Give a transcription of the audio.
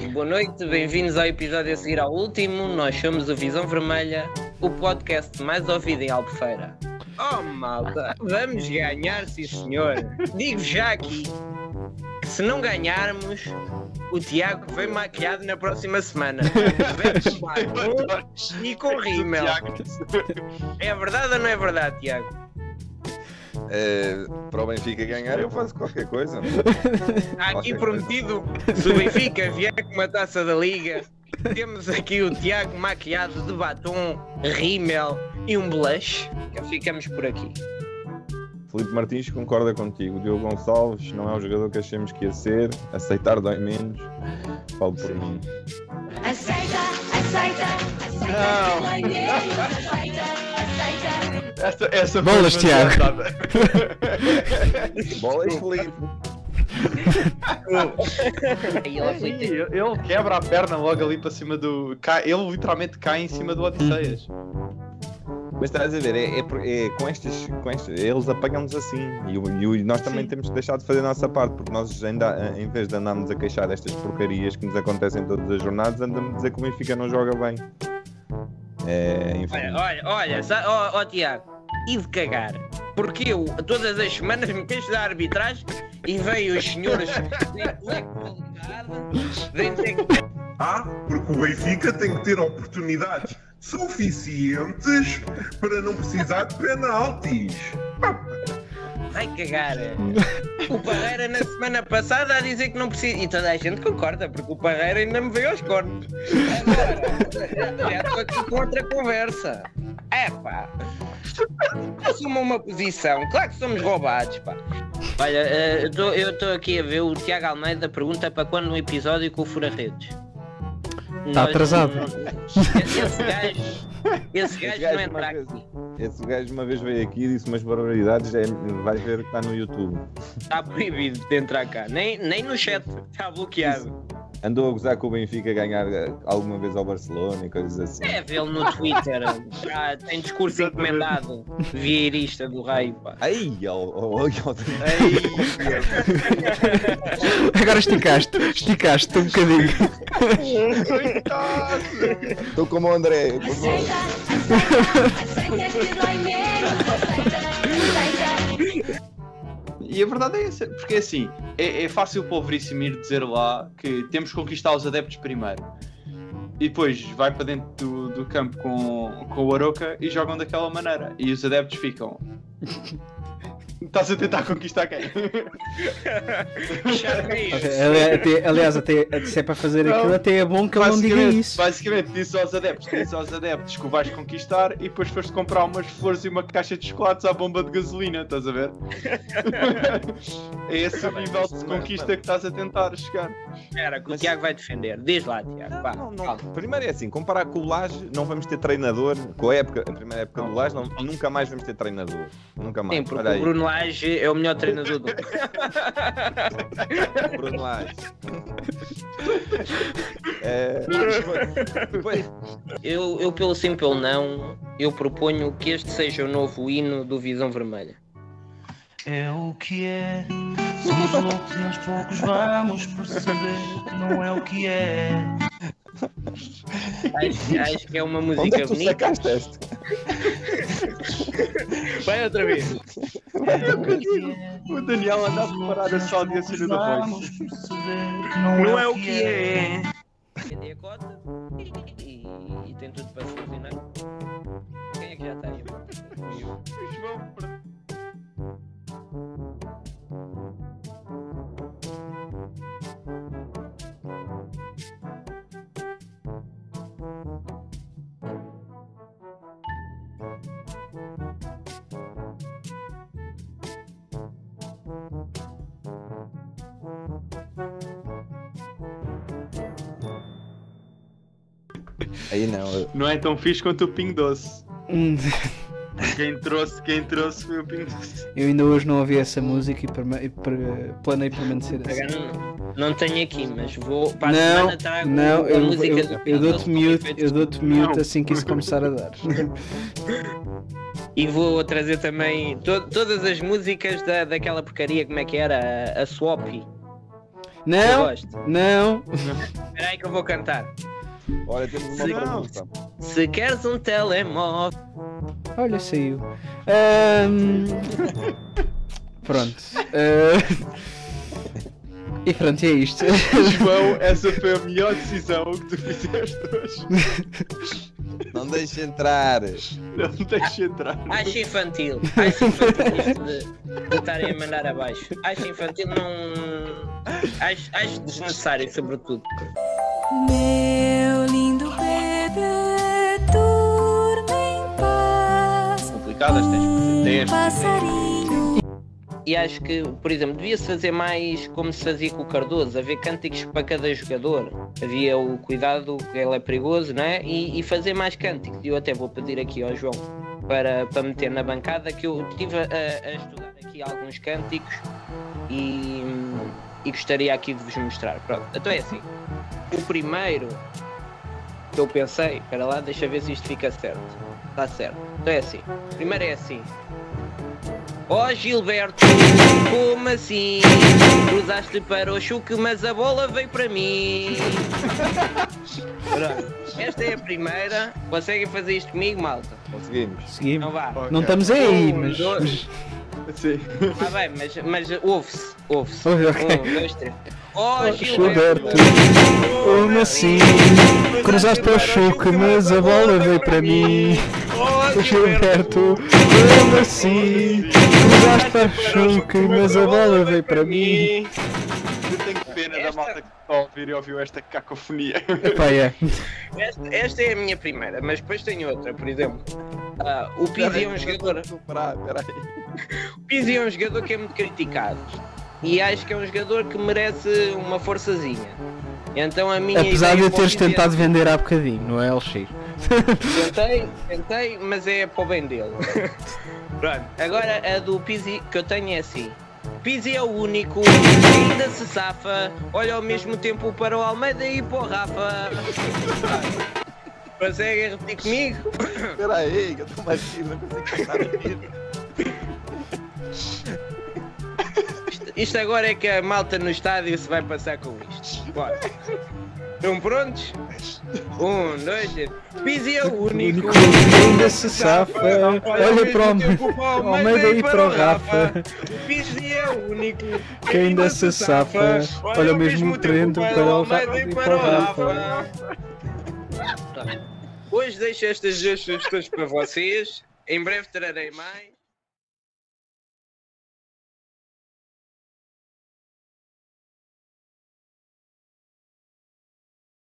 boa noite, bem-vindos ao episódio a seguir ao último. Nós somos o Visão Vermelha, o podcast mais ouvido em Albufeira. Oh malta, vamos ganhar, sim senhor. Digo já aqui que se não ganharmos, o Tiago vem maquiado na próxima semana. Vem com e com rímel. É verdade ou não é verdade, Tiago? Para o Benfica ganhar eu faço qualquer coisa. Há aqui prometido, se o Benfica vier com uma taça da Liga, temos aqui o Tiago maquiado de batom, rímel e um blush. Ficamos por aqui. Filipe Martins concorda contigo. O Diogo Gonçalves não é o jogador que achamos que ia ser. Aceitar dói menos. Falo por mim. Aceita. Essa bolas, Tiago. Bolas, Filipe. Ele quebra a perna logo ali para cima do... Ele literalmente cai em cima do Odisseias. Mas estás a ver, com estes eles apanham-nos assim e nós também temos que deixar de fazer a nossa parte, porque nós ainda, em vez de andarmos a queixar destas porcarias que nos acontecem todas as jornadas, andamos a dizer que o Benfica não joga bem. Olha, Tiago, e de cagar, porque eu todas as semanas me queixo da arbitragem e veio os senhores vem dizer que... porque o Benfica tem que ter oportunidades suficientes para não precisar de penaltis. Vai cagar. O Parreira na semana passada a dizer que não precisa. E toda a gente concorda, porque o Parreira ainda me veio aos cornos. Agora, já estou aqui com outra conversa. Assuma uma posição. Claro que somos roubados, pá. Olha, eu estou aqui a ver o Tiago Almeida pergunta para quando um episódio com o Fura-Redes. Está atrasado. Esse gajo não entra aqui. Esse gajo uma vez veio aqui e disse umas barbaridades, vais ver que está no YouTube. Está proibido de entrar cá, nem no chat, está bloqueado. Andou a gozar com o Benfica ganhar alguma vez ao Barcelona e coisas assim. É vê-lo no Twitter, tem discurso encomendado, vieirista do raio, pá. Agora esticaste um bocadinho. Estou como o André. E a verdade é essa, porque assim, é fácil para o Veríssimo ir dizer lá que temos que conquistar os adeptos primeiro. E depois vai para dentro do campo com o Aroca e jogam daquela maneira. E os adeptos ficam... Estás a tentar conquistar quem? Aliás, até se é para fazer aquilo, até é bom que ele não diga isso. Basicamente, disse aos adeptos que o vais conquistar e depois foste comprar umas flores e uma caixa de chocolates à bomba de gasolina, estás a ver? É esse o nível de conquista que estás a tentar chegar. Espera, que o Tiago vai defender. Diz lá, Tiago. Não. Primeiro é assim, comparar com o Laje, não vamos ter treinador. Com a primeira época do Laje, nunca mais vamos ter treinador. Nunca mais. Sim, porque o Bruno Lage é o melhor treinador do mundo. Bruno Lage. Eu pelo sim, pelo não, eu proponho que este seja o novo hino do Visão Vermelha. É o que é, somos loucos e aos poucos vamos perceber que não é o que é. Acho que é uma música bonita. Vai outra vez. O Daniel anda a preparar a sala de ensino da voz. Não é o que é. Vendei a cota e tem tudo para funcionar. Quem é que já está aí? Aí não. Não é tão fixe quanto o Pingo Doce. Quem trouxe foi o Pingo Doce. Eu ainda hoje não ouvi essa música e planei permanecer assim. Não tenho aqui, mas vou para a semana trago a música do eu dou-te mute assim que isso começar a dar. E vou trazer também todas as músicas daquela porcaria, como é que era? A Swap. Não, gosto. não. Espera aí que eu vou cantar. Olha, temos uma pergunta. Se queres um telemóvel. Olha, saiu. Pronto. E pronto, é isto. João, essa foi a melhor decisão que tu fizeste hoje. Não deixe entrar. Não me deixes entrar. Acho infantil isto de estarem a mandar abaixo. Acho infantil, não. Acho desnecessário, sobretudo. Meu lindo bebê, dorme em paz. Complicadas, tens que fazer testes. Passarinho. E acho que, por exemplo, devia-se fazer mais como se fazia com o Cardoso, haver cânticos para cada jogador. Havia o cuidado, que ele é perigoso, não é? E fazer mais cânticos. E eu até vou pedir aqui ao João para meter na bancada, que eu estive a estudar aqui alguns cânticos e gostaria aqui de vos mostrar. Pronto, então é assim. O primeiro que eu pensei, espera lá, deixa ver se isto fica certo. Está certo. Então é assim. O primeiro é assim. Ó Gilberto, como assim? Cruzaste para o Chuque, mas a bola veio para mim. Pronto. Esta é a primeira. Conseguem fazer isto comigo, malta? Conseguimos. Seguimos. Não vá. Não estamos aí, Um, mas. dois. Sim. Ah bem, mas ouve-se. Ouve-se. Ok. 1, 2, 3. Ó Gilberto, Gilberto, como assim? Cruzaste para o Chuque, mas a bola veio para mim. Ó Gilberto, como assim? Cruzaste para o Chuque, mas a bola veio para mim. Eu tenho pena da malta que está a ouvir e ouviu esta cacofonia. Epá, é. Esta é a minha primeira, mas depois tenho outra, por exemplo. O Pizzi é um jogador. O Pizzi é um jogador que é muito criticado. E acho que é um jogador que merece uma forçazinha. Então a minha Apesar de ideia eu teres para o Pizzi tentado vender há bocadinho, não é, LX? Tentei, mas é para o bem dele. Pronto, agora a do Pizzi que eu tenho é assim. Pizzi é o único que ainda se safa, olha ao mesmo tempo para o Almeida e para o Rafa. Conseguem repetir comigo? Espera aí, que eu estou mais rir, não consigo pensar aqui. Isto agora é que a malta no estádio se vai passar com isto. Bora. Estão prontos? 1, 2, 3. Pizzi é o único que ainda se safa, olha para o Almeida e para o Rafa. Pizzi é o único Que ainda se safa, olha o mesmo tempo para o Almeida e para o Rafa. Hoje deixo estas duas sugestões para vocês. Em breve trarei mais.